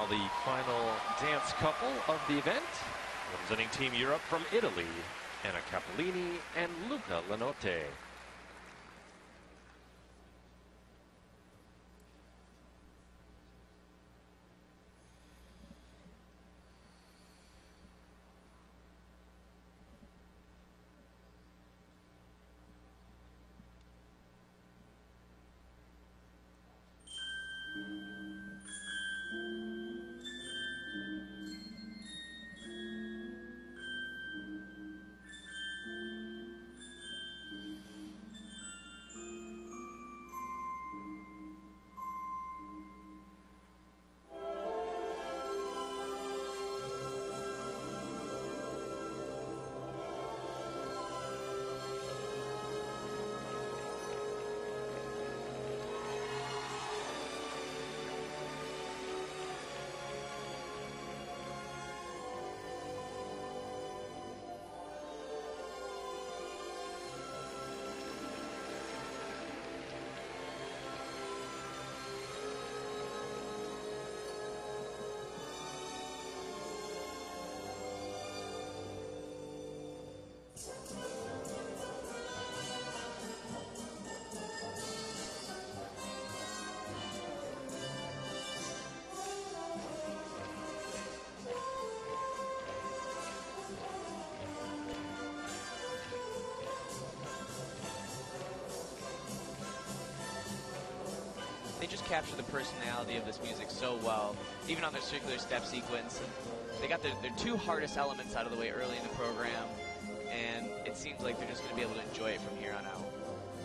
now the final dance couple of the event. Representing Team Europe from Italy, Anna Cappellini and Luca Lanotte. They just capture the personality of this music so well, even on their circular step sequence. They got their two hardest elements out of the way early in the program, and it seems like they're just going to be able to enjoy it from here on out.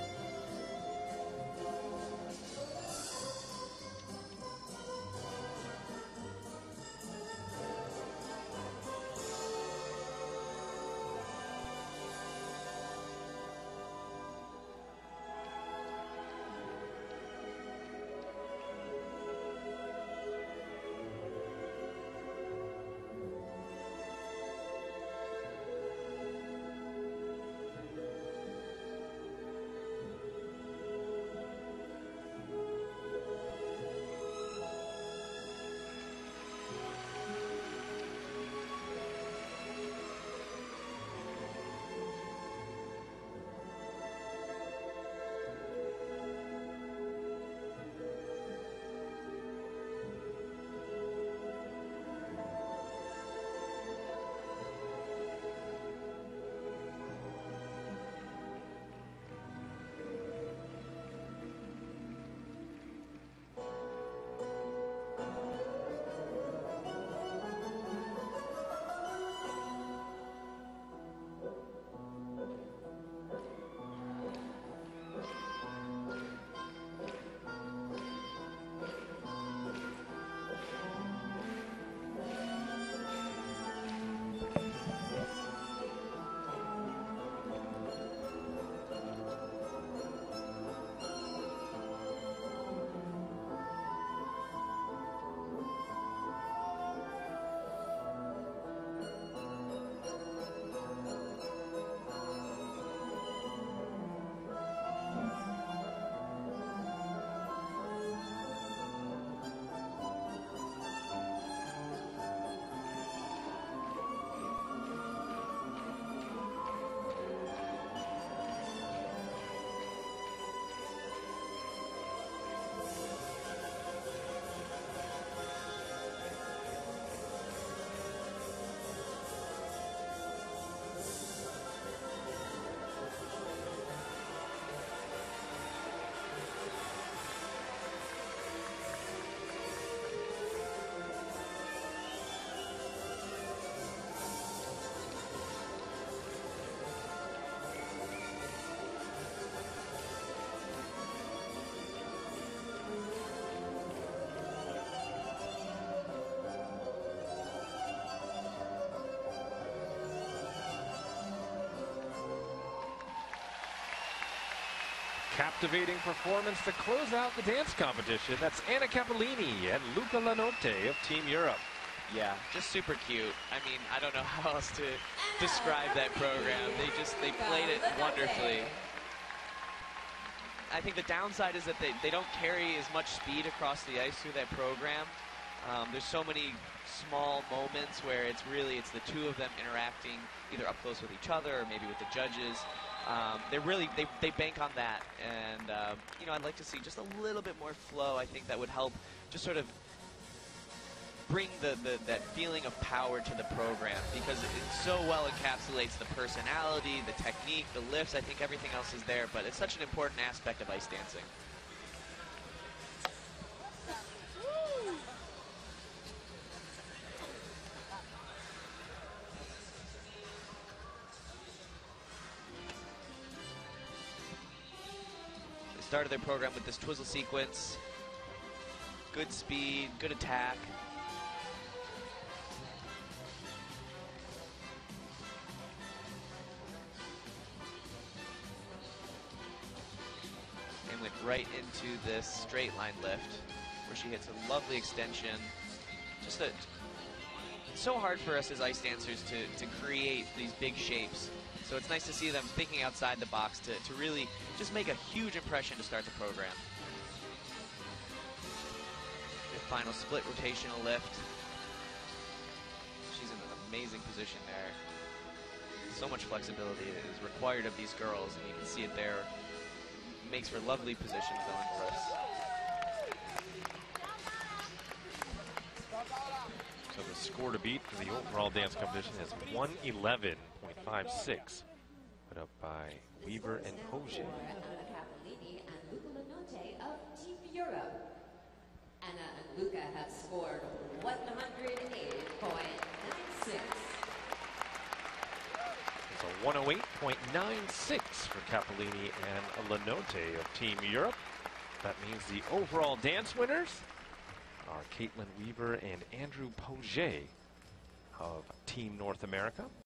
Captivating performance to close out the dance competition. That's Anna Cappellini and Luca Lanotte of Team Europe. Yeah, just super cute. I mean, I don't know how else to describe that program. They played it wonderfully. I think the downside is that they don't carry as much speed across the ice through that program. There's so many small moments where it's the two of them interacting either up close with each other or maybe with the judges. They bank on that, and I'd like to see just a little bit more flow. I think that would help just sort of bring that feeling of power to the program, because it so well encapsulates the personality, the technique, the lifts. I think everything else is there, but it's such an important aspect of ice dancing. They started their program with this twizzle sequence. Good speed, good attack. Went right into this straight line lift where she hits a lovely extension. It's so hard for us as ice dancers to create these big shapes. So it's nice to see them thinking outside the box to really just make a huge impression to start the program. The final split rotational lift. She's in an amazing position there. So much flexibility is required of these girls, and you can see it there. Makes for lovely positions on lifts. So the score to beat for the overall dance competition is 111.56, put up by Weaver and Pogier. Anna Cappellini and Luca Lenotte of Team Europe. Anna and Luca have scored 108.96. It's a 108.96 for Cappellini and Lenotte of Team Europe. That means the overall dance winners are Caitlin Weaver and Andrew Pogier of Team North America.